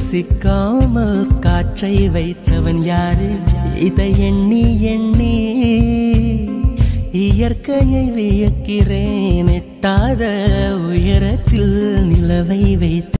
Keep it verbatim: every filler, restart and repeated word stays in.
ருசிக்காமல் காற்றை வைத்தவன் யாரு? இதை எண்ணி எண்ணி இயற்கையை வியக்கிறேன். எட்டாத உயரத்தில் நிலவை வைத்த